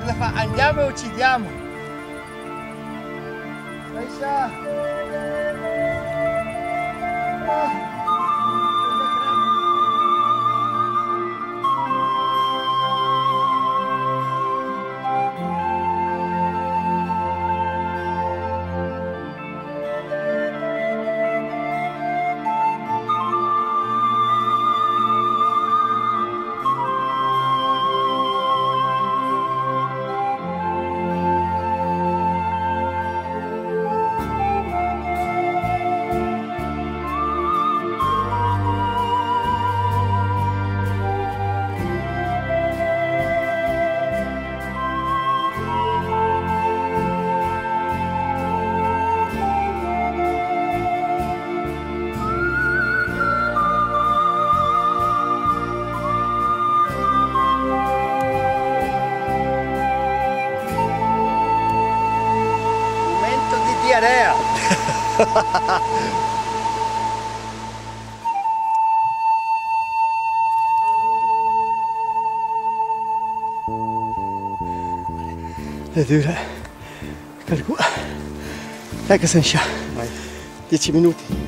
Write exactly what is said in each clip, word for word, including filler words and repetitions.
Cosa fa? Andiamo e uccidiamo. Aisha. Diarrea. È dura. Per qua. Ecco Sansha. Dieci minuti.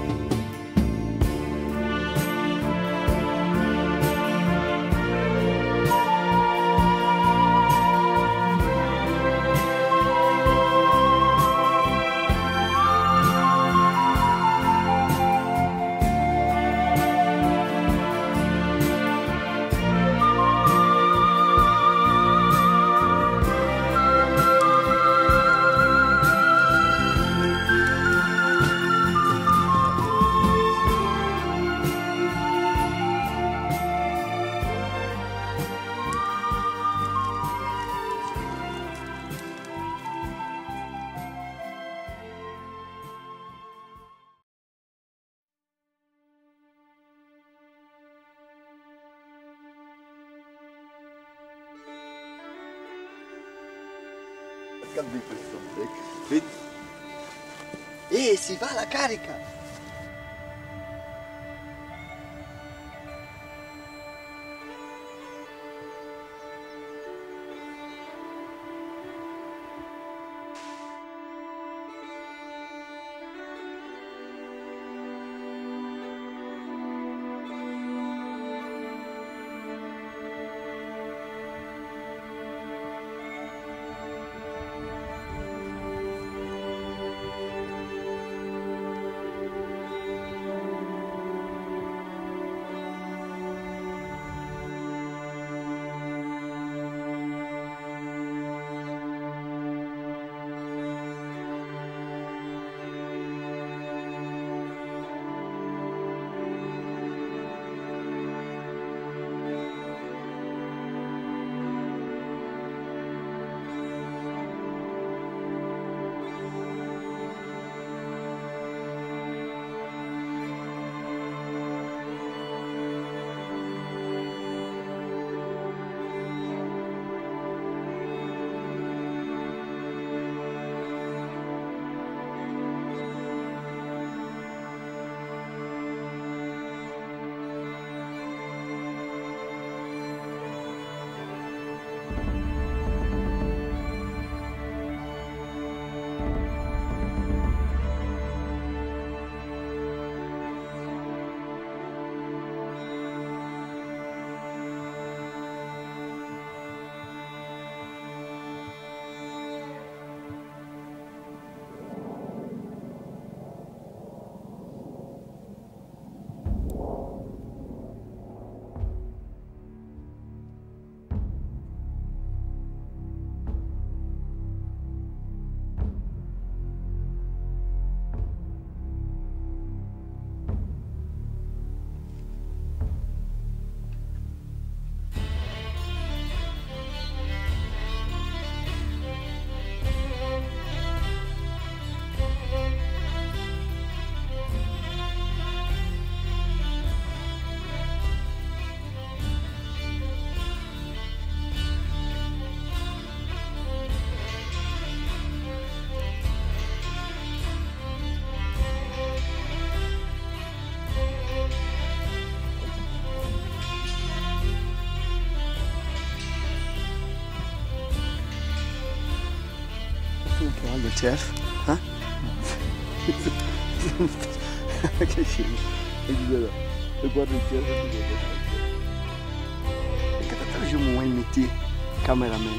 Cambi questo break. Vedi? E si va alla carica! guardando il surf? Eh? Che scemo. E guardo il surf e ti vedo. E che te facciamo un M T cameraman.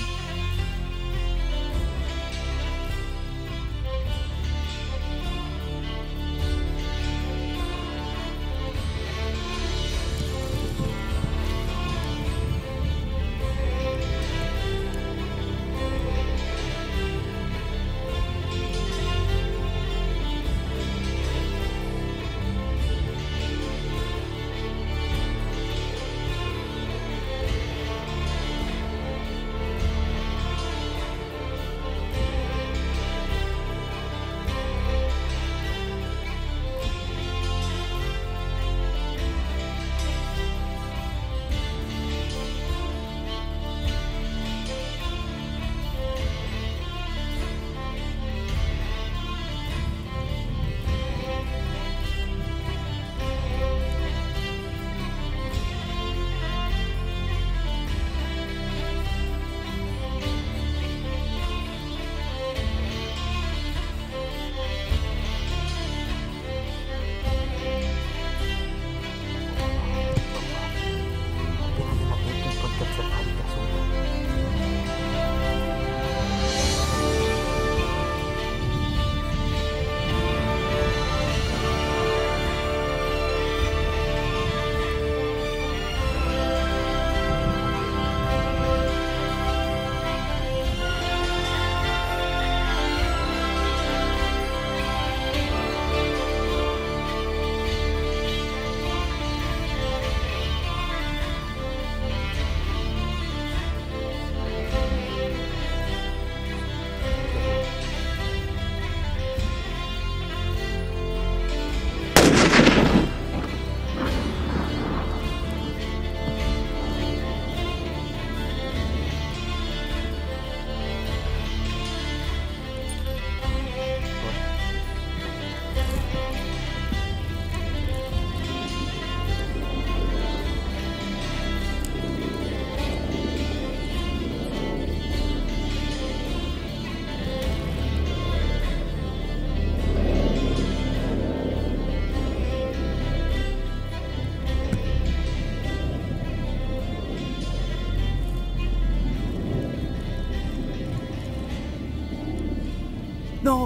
No!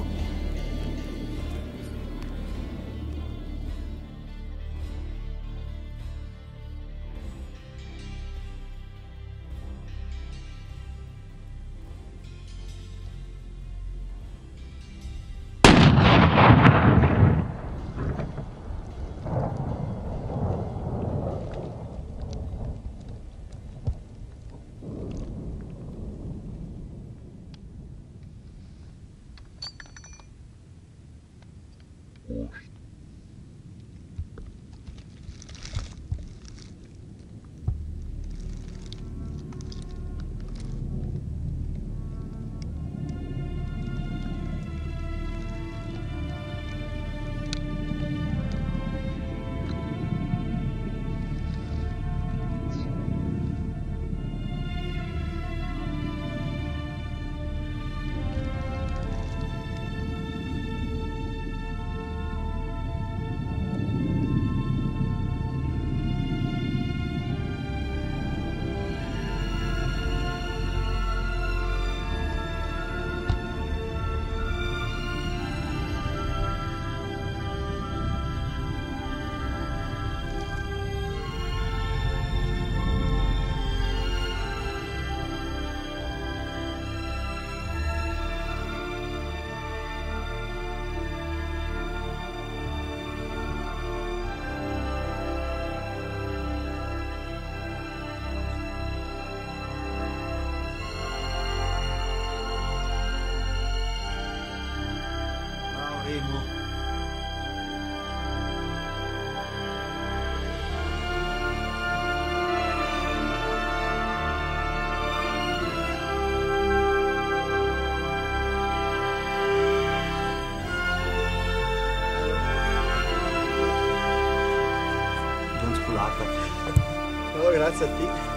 No, grazie a te.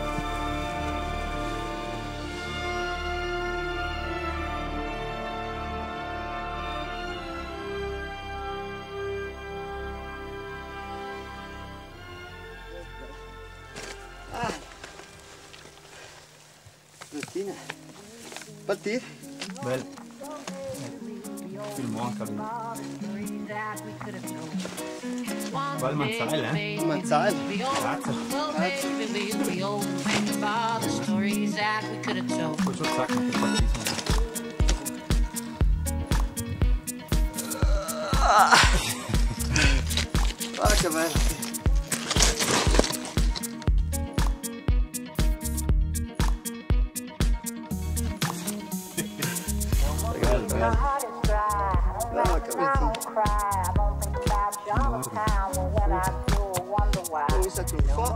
mattina. Partire? Bello. Filmo anche lì. Qua il mazzale, eh? Il mazzale. Grazie. Poi c'ho il sacco che fa. Ah, che bello. No, capito. Mi sa che un po'.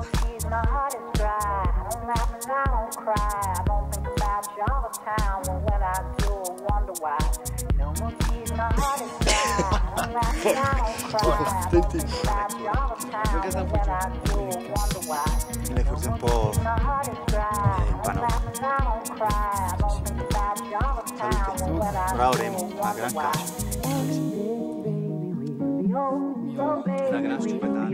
Senti. Lei forse un po' impanato. Bravo Remo, una gran caccia. Una gran stupidata.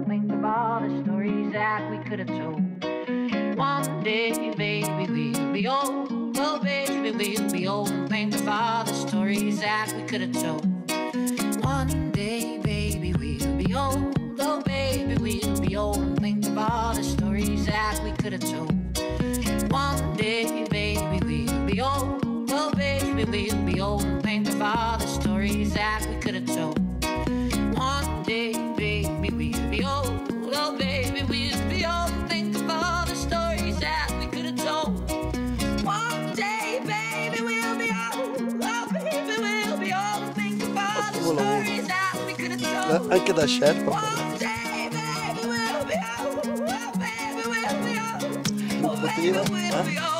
One day, baby, we'll be old. Oh, baby, we'll be old. Think of all the stories that we could have told. One day, baby, we'll be old. Oh, baby, we'll be old. Think of all the stories that we could have told. One day, baby, we'll be old. Oh, baby, we'll be old. Think of all the stories that we could have told. One day, baby, we'll be old. Oh, baby, we'll be old. Think of all the stories that we could have told. One day, baby, we'll be old. Oh, baby, we'll be old. Think of all the stories that we could have told. Anche da scerpa. One day, baby, we'll be old. Oh, baby, we'll be old. Oh, baby, we'll be old.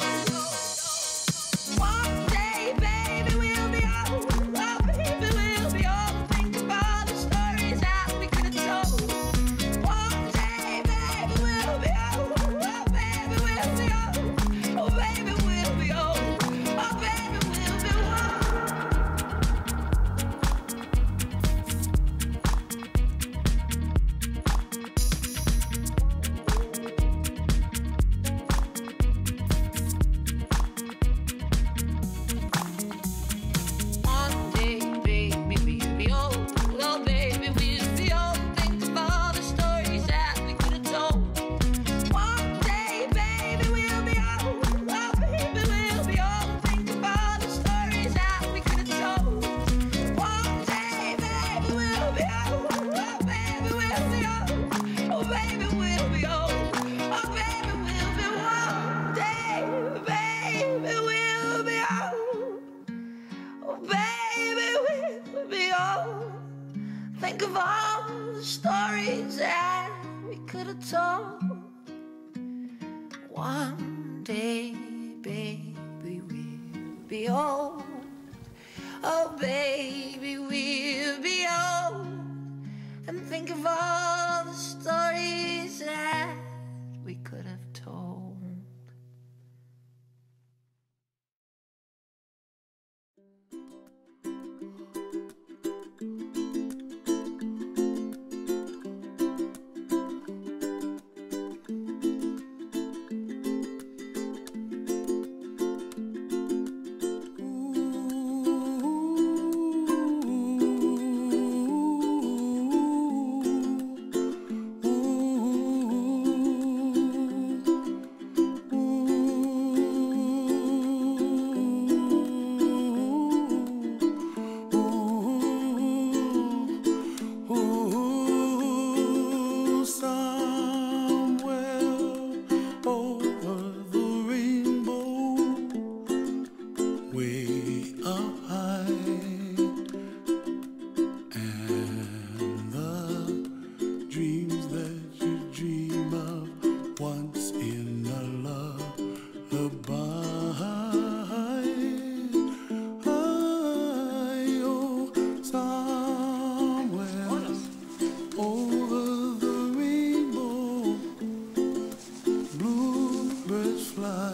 One day, baby, we'll be old. Oh, baby, we'll be old. Think of all the stories that we could have told. One day, baby, we'll be old. Oh, baby, we'll be old. Oh, baby, we'll be old. Oh, baby, we'll be old. One day, baby, we'll be old. Oh, baby, we'll be old. Think of all the stories that we could have told. One day, baby, we'll be old. Oh, baby, we'll be old. Think of all the stories that we could have told. One day, baby, we'll be old. Oh, baby, we'll be old. Oh, baby, we'll be old. Oh, baby, we'll be one day, baby, we'll be old. Oh, baby, we'll be old. Think of all the stories that we could have told. One day, baby, we'll be old. Oh, baby, we'll be old. And think of all the stories that we could have told. Ooh, somewhere over the rainbow, way up high, and the dreams that you dream of once in a lullaby. Oh, somewhere over the rainbow, bluebirds fly,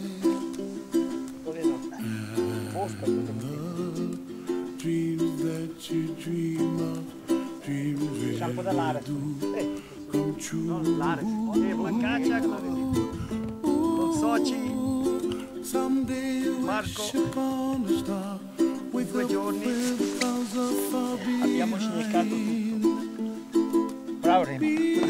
and the dreams that you dream of, dreams really do come true. Someday you wish upon a star. Wake up where the clouds are far abbiamo sciaccato behind. tutto. Bravo Remo.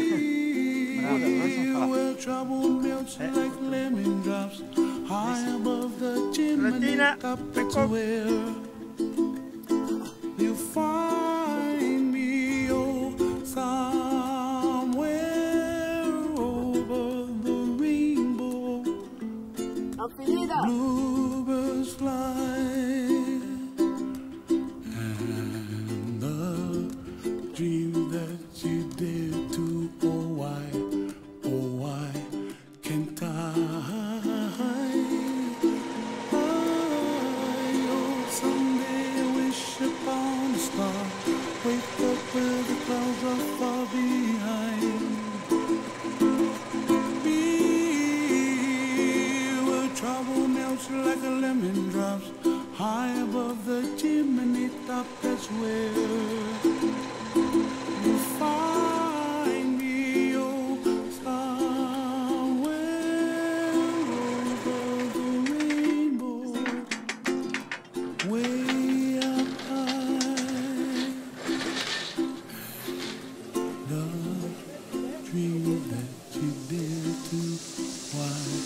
Where trouble melts like lemon drops. High above the chimney Rettina, top, that's where you find me, oh, somewhere over the rainbow. Bluebirds fly, and the dream that you dare to, oh why, oh why can't I? Upon a star, wake up where the clouds are far behind. Be where trouble melts like a lemon drops, high above the chimney top. That's where you find me, oh, somewhere over the rainbow. Way dream that you dare to, why